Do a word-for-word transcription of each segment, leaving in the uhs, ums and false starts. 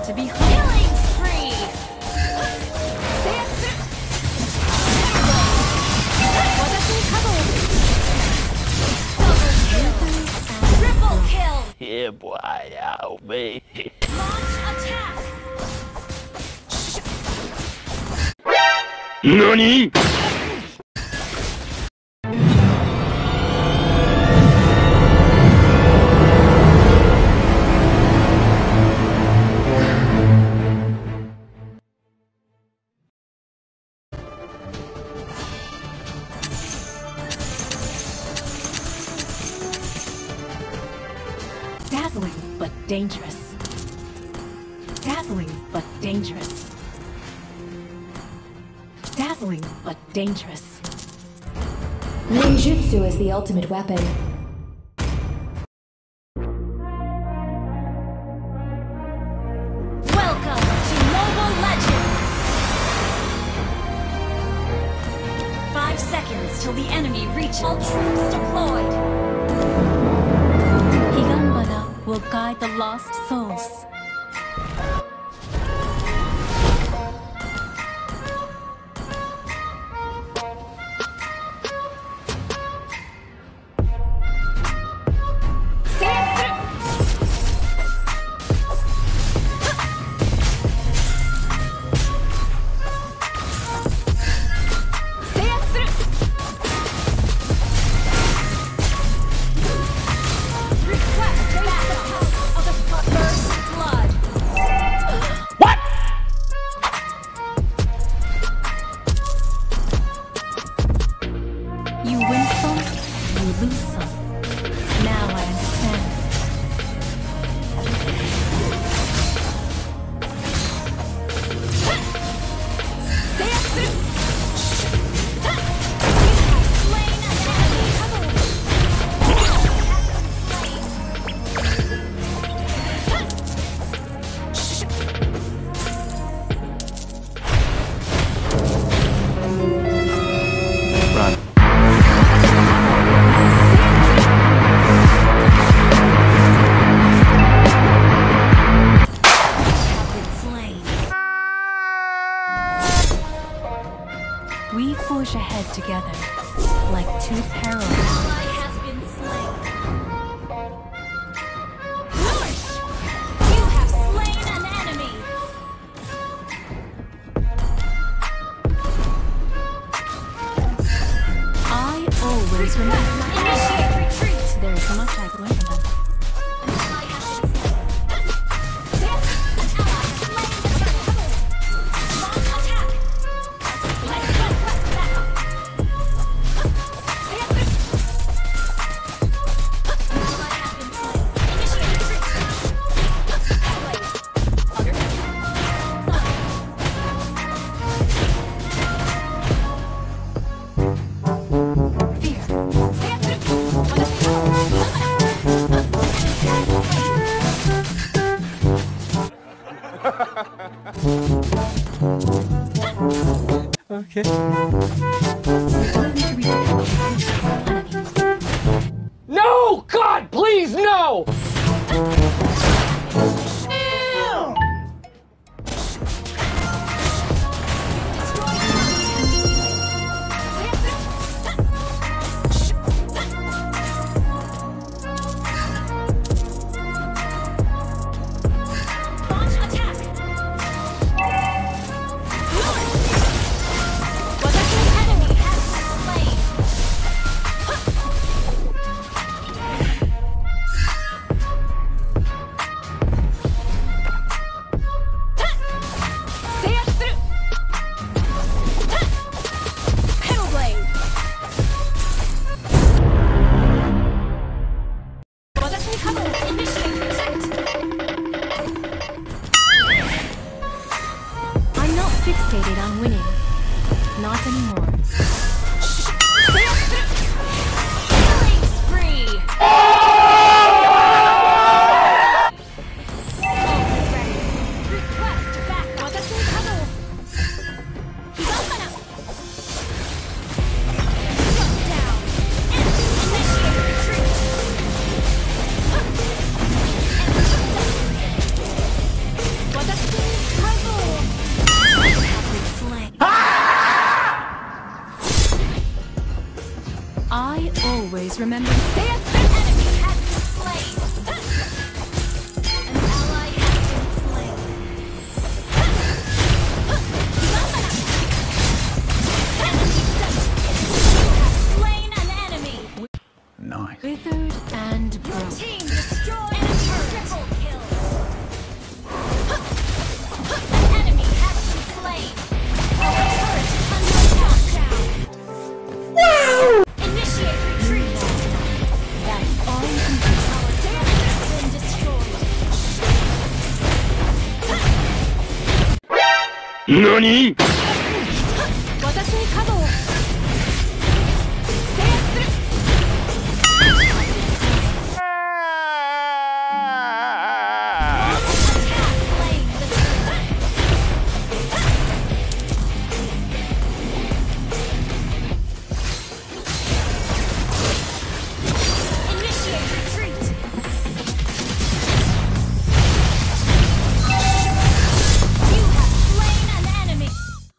to be killing spree. Triple kill. Yeah, boy, out, me. Launch attack. Nani? Dazzling but dangerous. Dazzling but dangerous. Dazzling but dangerous. Ninjutsu is the ultimate weapon. Welcome to Mobile Legends! Five seconds till the enemy reaches. All troops deployed. Higambara will guide the lost souls. You win some, you lose some. Now I understand. Run. We forge ahead together, like two parallel. Ally has been slain. Push! You have slain an enemy. I always remember. Initiate retreat. There is much I've learned from them. An ally has been slain. An ally has slain the dragon. Launch attack. Let's go quest backup. An ally has been slain. Initiate retreat. Other Okay. No! God, please, no! launch attack. Enemy has been slain. Hellblade. Initiate retreat. I'm not fixated on winning. Not anymore. Killing spree! Always ready. Request backup. Higambara. Shut down. Initiate retreat. Enemy shut down. Always remember. Say it. An enemy has been slain. An ally has been slain. Enemy double kill. You have slain an enemy. Nice. Withered and broken. Your team destroyed enemy triple kill. An enemy has been slain. Our turret is under attack. Initiate retreat. That's all you can do. Our turret has been destroyed. NANI?! 私に角を制圧する。Initiate retreat. You have slain an enemy.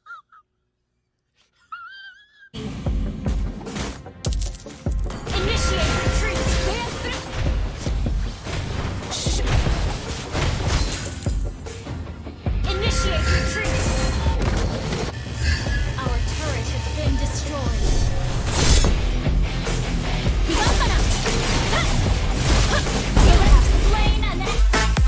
Initiate retreat. Initiate retreat. Our turret has been destroyed. Higambana! You have slain an enemy.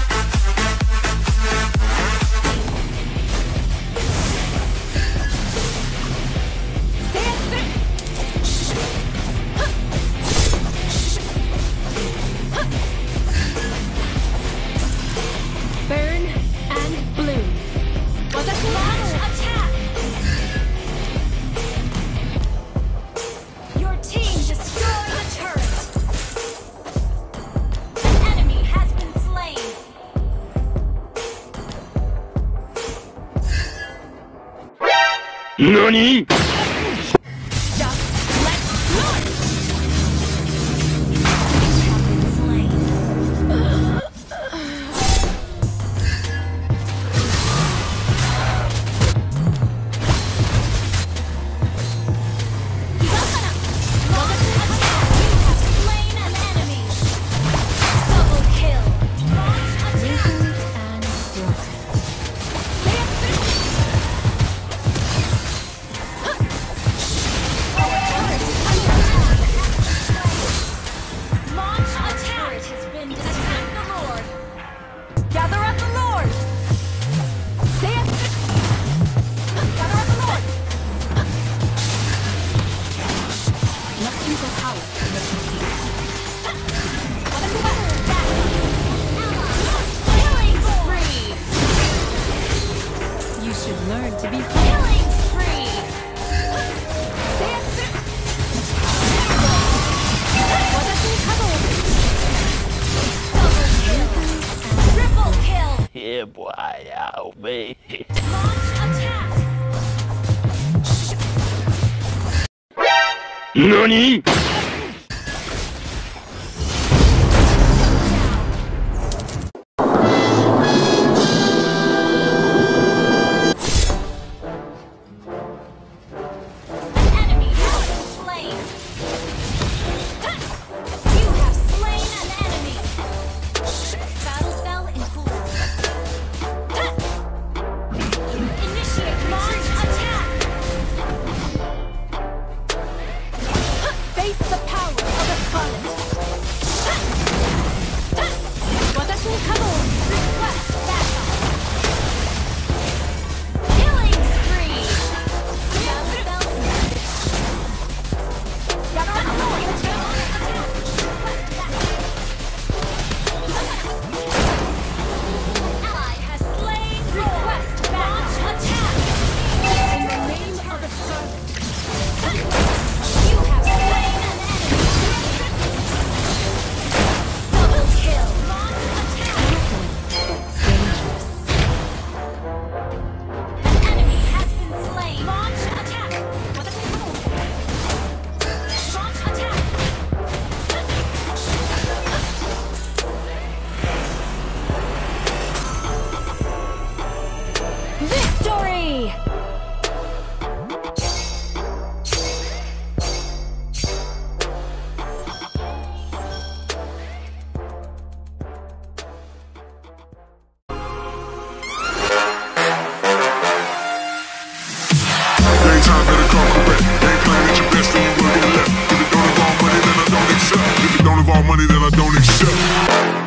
Burn and bloom. Launch attack. Your team destroyed the turret. An enemy has been slain. NANI?! Just let run. You have been slain. Higambana! Launch attack. You have slain an enemy. Double kill. Launch attack. And broken. Our turret is under attack. Launch attack. Has been destroyed. The Lord. Gather up the Lord. Say it. Gather up the Lord. Let's use our power. Killing spree. You should learn to be killing spree. Say it. Double kill. Triple kill. Yeah, boy, ow, me. Launch attack. NANI?! An enemy has been slain. You have slain an enemy. Battle spell in cooldown. Initiate launch attack. Face don't involve money, then I don't accept.